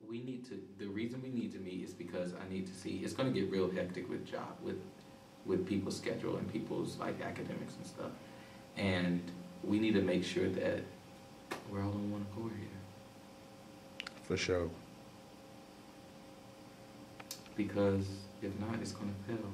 we need to, the reason we need to meet is because I need to see, it's going to get real hectic with people's schedule and people's like academics and stuff. And we need to make sure that we're all on one accord here. For sure. Because if not, it's going to fail.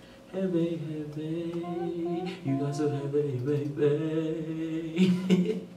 Heavy, heavy, you got so heavy, baby.